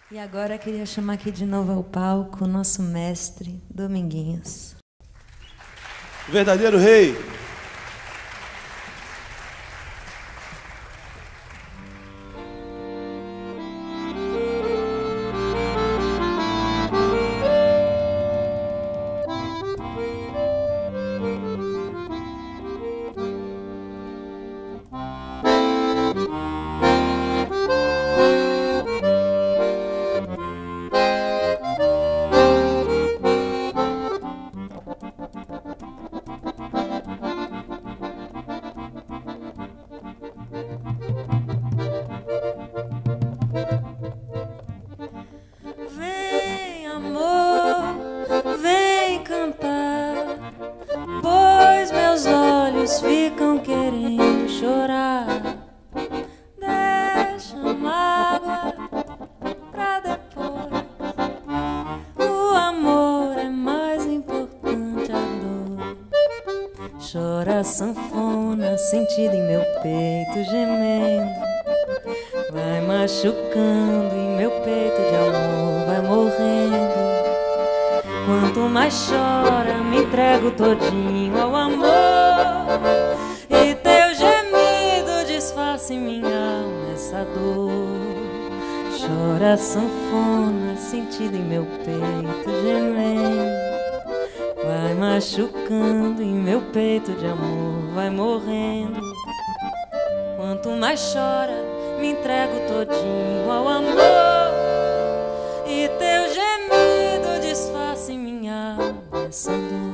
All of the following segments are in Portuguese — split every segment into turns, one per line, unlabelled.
E agora queria chamar aqui de novo ao palco o nosso mestre, Dominguinhos.
Verdadeiro rei.
Ficam querendo chorar. Deixa a mágoa pra depois. O amor é mais importante a dor. Chora a sanfona sentida em meu peito gemendo. Vai machucando em meu peito de amor, vai morrendo. Quanto mais chora, me entrego todinho ao amor. E teu gemido disfarça em minha alma essa dor. Chora a sanfona sentida em meu peito gemendo. Vai machucando em meu peito de amor, vai morrendo. Quanto mais chora, me entrego todinho ao amor. E teu gemido disfarça em minha alma essa dor.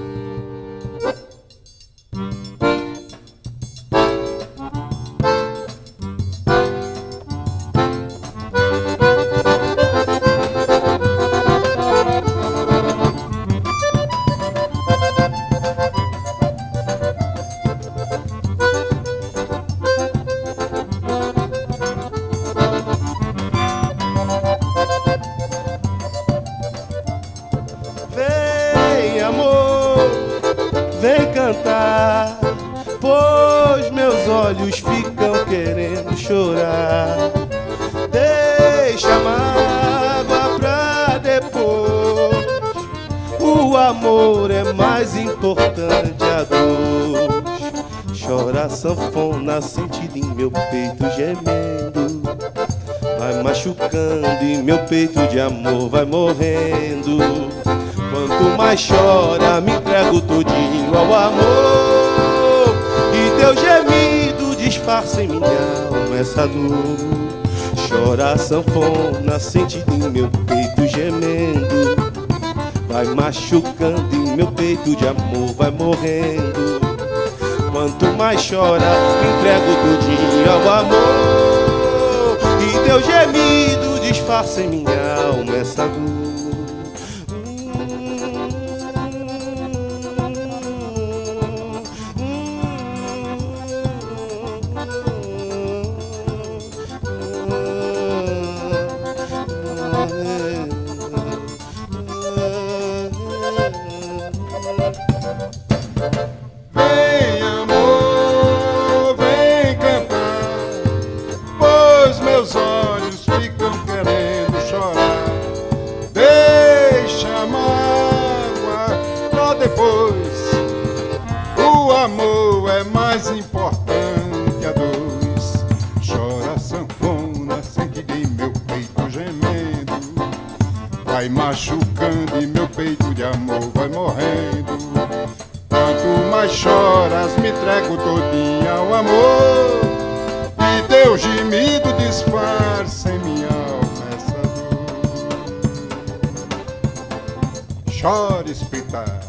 Vem cantar, pois meus olhos ficam querendo chorar. Deixa a mágoa pra depois. O amor é mais importante a dor. Chora a sanfona sentida em meu peito gemendo. Vai machucando e meu peito de amor vai morrendo. Quanto mais chora, me entrego todinho ao amor. E teu gemido disfarça em minha alma essa dor. Chora a sanfona sentida em meu peito gemendo. Vai machucando em meu peito de amor, vai morrendo. Quanto mais chora, me entrego todinho ao amor. E teu gemido disfarça em minha alma essa dor.
Vem amor, vem cantar, pois meus olhos ficam querendo chorar. Deixa a mágoa pra depois. O amor é mais importante a dois. Chora a sanfona sentida em meu peito gemendo. Vai machucando e meu peito de amor vai morrendo. Quanto mais choras, me entrego todinha ao amor. E teu gemido disfarça em minha alma essa dor. Chora, espetar.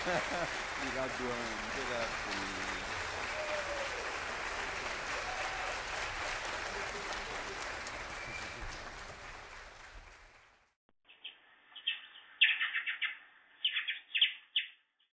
Obrigado, Ana. Obrigado.